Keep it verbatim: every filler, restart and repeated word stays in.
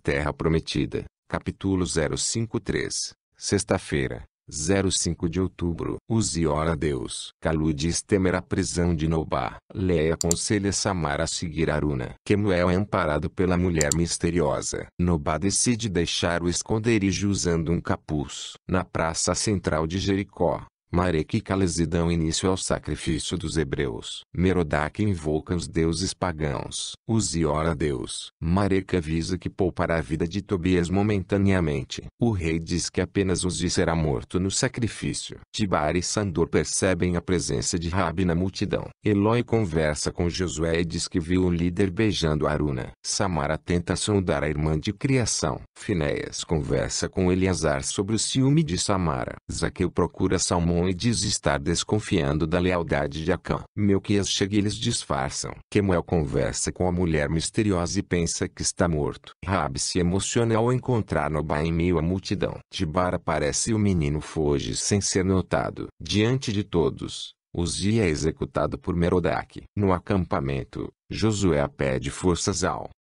Terra Prometida, capítulo zero cinco três, sexta-feira, zero cinco de outubro. Uzi ora a Deus. Calu diz temer a prisão de Nobá. Leia aconselha Samara a seguir Aruna. Quemuel é amparado pela mulher misteriosa. Nobá decide deixar o esconderijo usando um capuz. Na praça central de Jericó, Mareque e Calesi dão início ao sacrifício dos hebreus. Merodach invoca os deuses pagãos. Uzi ora a Deus. Mareque avisa que poupará a vida de Tobias momentaneamente. O rei diz que apenas Uzi será morto no sacrifício. Tibar e Sandor percebem a presença de Rabi na multidão. Eloi conversa com Josué e diz que viu o líder beijando Aruna. Samara tenta sondar a irmã de criação. Finéias conversa com Eleazar sobre o ciúme de Samara. Zaqueu procura Salmão e diz estar desconfiando da lealdade de Acã. Melquias chega e eles disfarçam. Quemuel conversa com a mulher misteriosa e pensa que está morto. Rabi se emociona ao encontrar Nobá em meio à multidão. Tibar aparece e o menino foge sem ser notado. Diante de todos, Uzi é executado por Merodach. No acampamento, Josué pede forças ao